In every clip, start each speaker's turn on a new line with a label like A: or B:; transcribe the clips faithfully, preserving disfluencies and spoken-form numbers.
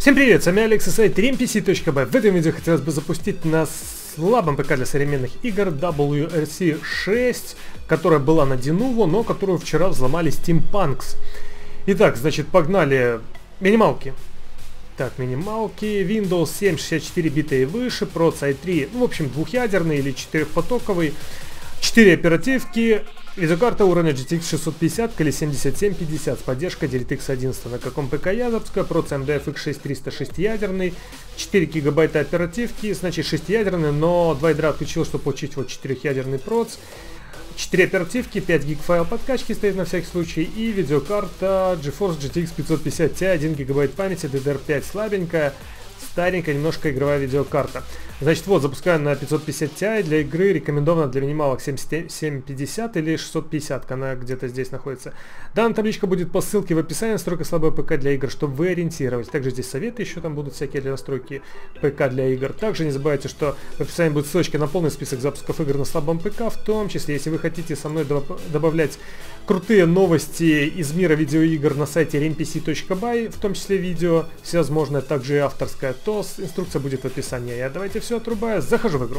A: Всем привет, с вами Алекс и сайт три эн пи си точка бай. В этом видео хотелось бы запустить на слабом ПК для современных игр дабл ю эр си шесть, которая была на Denuvo, но которую вчера взломали Steampunks. Итак, значит, погнали минималки. Так, минималки, Windows семь, шестьдесят четыре бита и выше, Proc ай три, ну, в общем, двухъядерный или четырехпотоковый, четыре оперативки, видеокарта уровня джи ти экс шестьсот пятьдесят или семьдесят семь пятьдесят с поддержкой DirectX одиннадцать. На каком ПК я запускаю? Proc эм ди эф икс шесть триста шестиядерный, четыре гигабайта оперативки, значит шестиядерный, но два ядра отключил, чтобы получить вот четырехъядерный Proc. четыре оперативки, пять гиг файл подкачки стоит на всякий случай, и видеокарта GeForce джи ти экс пятьсот пятьдесят ти, один гигабайт памяти, ди ди ар пять слабенькая, старенькая, немножко игровая видеокарта. Значит, вот, запускаю на пятьсот пятьдесят ти, для игры рекомендовано для минималок семьдесят семь пятьдесят или шестьсот пятьдесят, она где-то здесь находится. Данная табличка будет по ссылке в описании, настройка слабое ПК для игр, чтобы вы ориентировались. Также здесь советы еще там будут всякие для настройки ПК для игр. Также не забывайте, что в описании будет ссылочка на полный список запусков игр на слабом ПК, в том числе, если вы хотите со мной добавлять крутые новости из мира видеоигр на сайте три эн пи си точка бай, в том числе видео, всевозможное, также и авторское, то инструкция будет в описании. Я давайте все отрубаю, захожу в игру.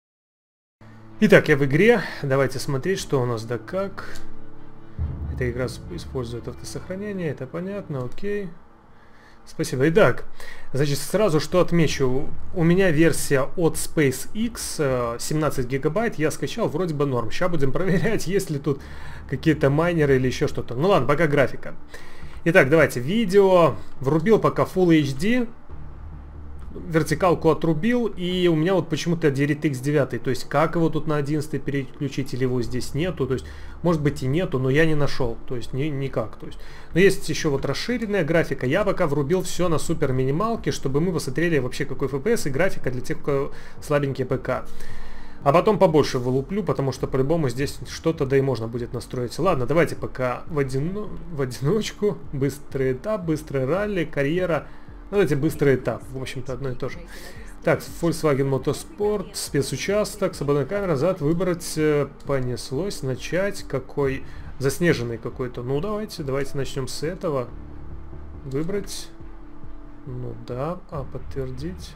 A: Итак, я в игре, давайте смотреть, что у нас да как. Эта игра использует автосохранение, это понятно, окей. Спасибо. Итак, значит, сразу что отмечу. У меня версия от SpaceX, семнадцать гигабайт, я скачал, вроде бы норм. Сейчас будем проверять, есть ли тут какие-то майнеры или еще что-то. Ну ладно, пока графика. Итак, давайте, видео врубил пока Full эйч ди. Вертикалку отрубил, и у меня вот почему-то DirectX девять, то есть как его тут на одиннадцать переключить, или его здесь нету, то есть может быть и нету, но я не нашел, то есть ни, никак, то есть. Но есть еще вот расширенная графика, я пока врубил все на супер минималке, чтобы мы посмотрели вообще какой эф пи эс и графика для тех, кто слабенький ПК. А потом побольше вылуплю, потому что по-любому здесь что-то да и можно будет настроить. Ладно, давайте пока в, одино... в одиночку, быстрый этап, быстрый ралли, карьера. Давайте быстрый этап, в общем-то одно и то же. Так, Volkswagen Motorsport, спецучасток, свободная камера, назад, выбрать, э, понеслось, начать, какой, заснеженный какой-то. Ну давайте, давайте начнем с этого. Выбрать, ну да, а подтвердить.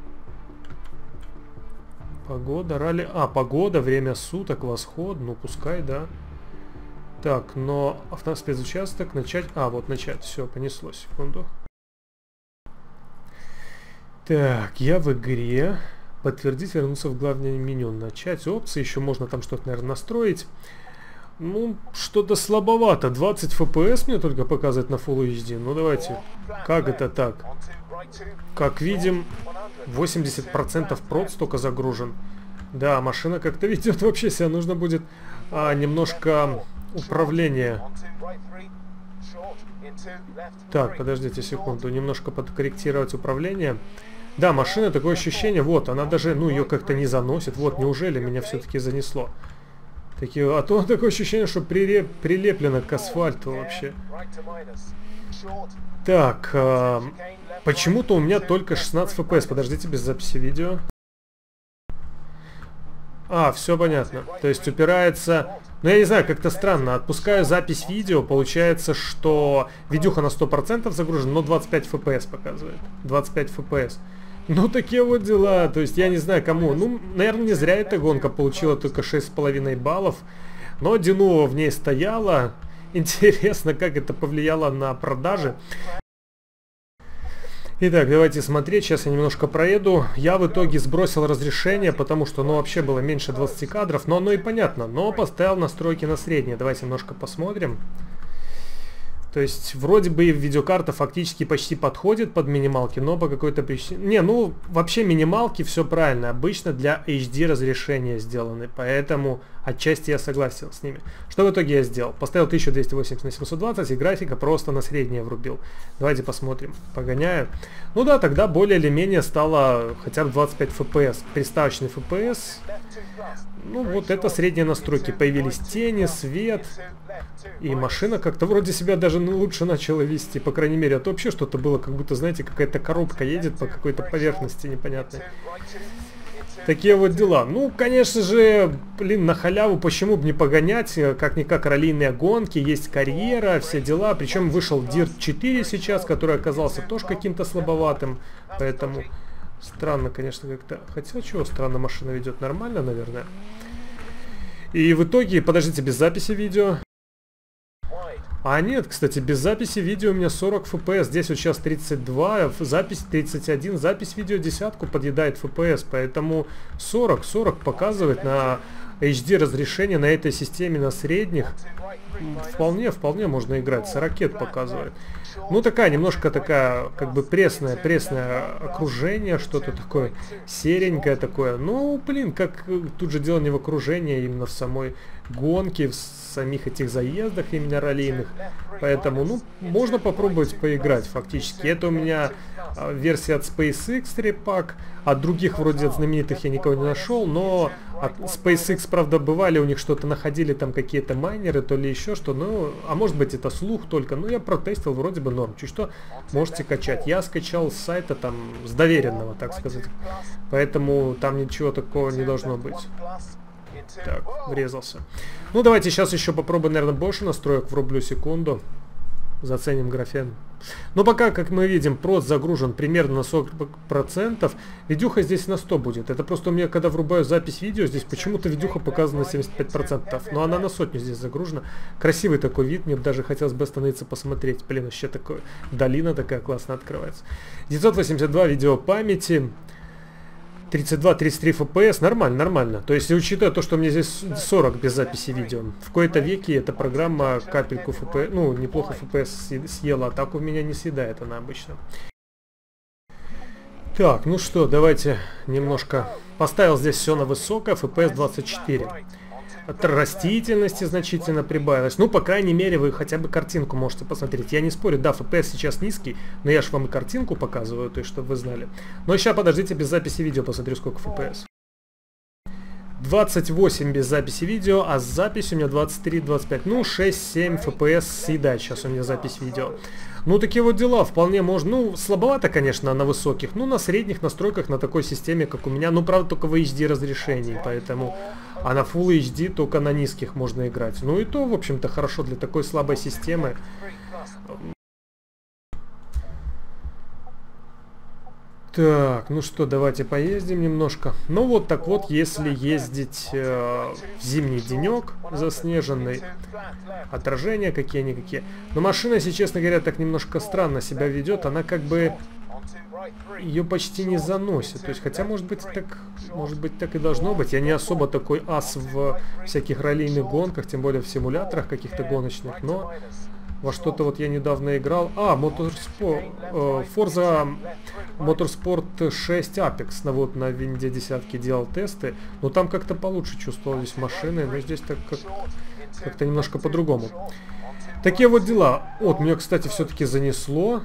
A: Погода, ралли, а, погода, время суток, восход, ну пускай, да. Так, но автоспецучасток, начать, а, вот начать, все, понеслось, секунду. Так, я в игре. Подтвердить, вернуться в главное меню. Начать опции. Еще можно там что-то, наверное, настроить. Ну, что-то слабовато. двадцать эф пи эс мне только показывает на Full эйч ди. Ну, давайте. Как это так? Как видим, восемьдесят процентов проц только загружен. Да, машина как-то ведет вообще себя. Нужно будет а, немножко управления. Так, подождите секунду. Немножко подкорректировать управление. Да, машина, такое ощущение, вот, она даже, ну, ее как-то не заносит. Вот, неужели меня все-таки занесло? Такие, а то такое ощущение, что прилеп, прилеплено к асфальту вообще. Так, э, почему-то у меня только шестнадцать эф пи эс. Подождите, без записи видео. А, все понятно. То есть упирается... Ну, я не знаю, как-то странно. Отпускаю запись видео, получается, что видюха на сто процентов загружена, но двадцать пять эф пи эс показывает. двадцать пять эф пи эс. Ну, такие вот дела. То есть, я не знаю, кому. Ну, наверное, не зря эта гонка получила только шесть с половиной баллов. Но Denuvo в ней стояла. Интересно, как это повлияло на продажи. Итак, давайте смотреть, сейчас я немножко проеду. Я в итоге сбросил разрешение, потому что оно вообще было меньше двадцати кадров, но оно и понятно, но поставил настройки на среднее. Давайте немножко посмотрим. То есть, вроде бы видеокарта фактически почти подходит под минималки, но по какой-то причине... Не, ну, вообще минималки все правильно, обычно для эйч ди разрешения сделаны, поэтому отчасти я согласен с ними. Что в итоге я сделал? Поставил тысячу двести восемьдесят на семьсот двадцать и графика просто на среднее врубил. Давайте посмотрим. Погоняю. Ну да, тогда более или менее стало хотя бы двадцать пять эф пи эс. Приставочный эф пи эс. Ну вот это средние настройки. Появились тени, свет. И машина как-то вроде себя даже ну, лучше начала вести. По крайней мере, а то вообще что-то было, как будто, знаете, какая-то коробка едет по какой-то поверхности непонятной. Такие вот дела. Ну, конечно же, блин, на халяву почему бы не погонять, как-никак раллийные гонки, есть карьера, все дела. Причем вышел Дирт четыре сейчас, который оказался тоже каким-то слабоватым, поэтому странно, конечно, как-то. Хотя, чего странно, машина ведет нормально, наверное. И в итоге, подождите, без записи видео. А нет, кстати, без записи видео у меня сорок эф пи эс, здесь вот сейчас тридцать два, запись тридцать один, запись видео десятку подъедает эф пи эс, поэтому сорок, сорок показывает на эйч ди разрешение на этой системе на средних. Вполне, вполне можно играть, сорок показывает. Ну такая, немножко такая, как бы пресное, пресное окружение, что-то такое серенькое такое. Ну, блин, как тут же дело не в окружении, именно в самой гонке, в самих этих заездах именно раллийных. Поэтому, ну, можно попробовать поиграть фактически. Это у меня а, версия от SpaceX Repack. От других вроде от знаменитых я никого не нашел, но от SpaceX, правда, бывали, у них что-то находили, там какие-то майнеры, то ли еще что. Ну, а может быть это слух только. Ну, я протестил, вроде бы норм. Чуть что, можете качать. Я скачал с сайта там, с доверенного, так сказать. Поэтому там ничего такого не должно быть. Так, врезался. Ну, давайте сейчас еще попробуем, наверное, больше настроек врублю секунду. Заценим графен. Но пока, как мы видим, проц загружен примерно на сорок процентов. Видюха здесь на сто будет. Это просто у меня, когда врубаю запись видео, здесь почему-то видюха показана на семьдесят пять процентов. Но она на сотню здесь загружена. Красивый такой вид. Мне даже хотелось бы остановиться посмотреть. Блин, вообще такой долина такая классно открывается. девятьсот восемьдесят два видео памяти. тридцать два тридцать три эф пи эс, нормально, нормально. То есть, учитывая то, что у меня здесь сорок без записи видео, в кои-то веке эта программа капельку эф пи эс, ну, неплохо эф пи эс съела, а так у меня не съедает она обычно. Так, ну что, давайте немножко... Поставил здесь все на высокое, эф пи эс двадцать четыре. От растительности значительно прибавилось. Ну, по крайней мере, вы хотя бы картинку можете посмотреть. Я не спорю, да, эф пи эс сейчас низкий, но я же вам и картинку показываю, то есть, чтобы вы знали. Но сейчас, подождите, без записи видео посмотрю, сколько эф пи эс. двадцать восемь без записи видео, а с записью у меня двадцать три двадцать пять. Ну, шесть-семь эф пи эс съедает сейчас у меня запись видео. Ну, такие вот дела, вполне можно. Ну, слабовато, конечно, на высоких, но на средних настройках на такой системе, как у меня. Ну, правда, только в эйч ди разрешении, поэтому... А на Full эйч ди только на низких можно играть. Ну и то, в общем-то, хорошо для такой слабой системы. Так, ну что, давайте поездим немножко. Ну вот так вот, если ездить э, в зимний денек заснеженный, отражения какие-никакие. Но машина, если честно говоря, так немножко странно себя ведет. Она как бы... Ее почти не заносит. То есть, хотя, может быть, так, может быть, так и должно быть. Я не особо такой ас в всяких раллийных гонках, тем более в симуляторах каких-то гоночных, но во что-то вот я недавно играл. А, Motorsport, э, Forza Motorsport шесть Apex, на, вот на винде десятки делал тесты, но там как-то получше чувствовались машины, но здесь так как, как-то немножко по-другому. Такие вот дела. Вот, меня, кстати, все-таки занесло.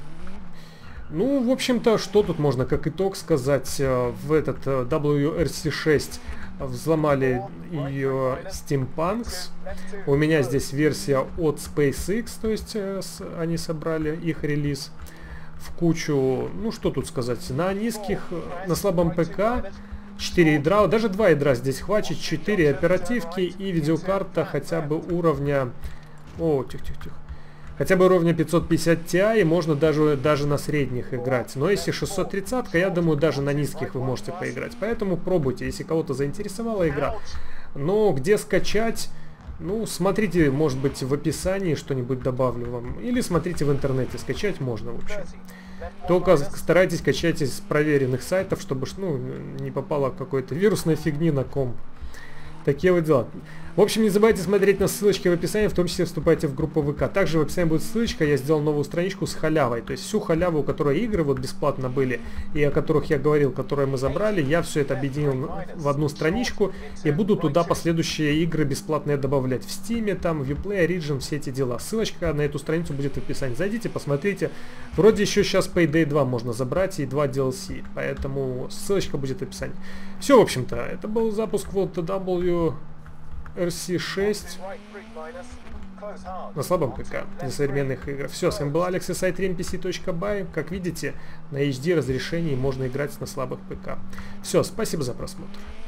A: Ну, в общем-то, что тут можно как итог сказать? В этот дабл ю эр си шесть взломали ее Steampunks. У меня здесь версия от SpaceX, то есть они собрали их релиз в кучу. Ну, что тут сказать? На низких, на слабом ПК четыре ядра, даже два ядра здесь хватит, четыре оперативки и видеокарта хотя бы уровня... О, тихо-тихо-тихо. Хотя бы уровня пятьсот пятьдесят ти, можно даже, даже на средних играть. Но если шестьсот тридцать, я думаю, даже на низких вы можете поиграть. Поэтому пробуйте, если кого-то заинтересовала игра. Но где скачать? Ну, смотрите, может быть, в описании что-нибудь добавлю вам. Или смотрите в интернете, скачать можно, в общем. Только старайтесь качать из проверенных сайтов, чтобы ну, не попало какой-то вирусной фигни на комп. Такие вот дела. В общем, не забывайте смотреть на ссылочки в описании, в том числе вступайте в группу ВК. Также в описании будет ссылочка, я сделал новую страничку с халявой. То есть всю халяву, у которой игры вот бесплатно были, и о которых я говорил, которые мы забрали, я все это объединил в одну страничку, и буду туда последующие игры бесплатные добавлять. В Steam, там, в Uplay, Origin, все эти дела. Ссылочка на эту страницу будет в описании. Зайдите, посмотрите. Вроде еще сейчас Payday два можно забрать, и два ди эл си, поэтому ссылочка будет в описании. Все, в общем-то, это был запуск World дабл ю эр си шесть на слабом ПК для современных игр. Все, с вами был Алекс и сайт три эн пи си точка бай. Как видите, на эйч ди разрешении можно играть на слабых ПК. Все, спасибо за просмотр.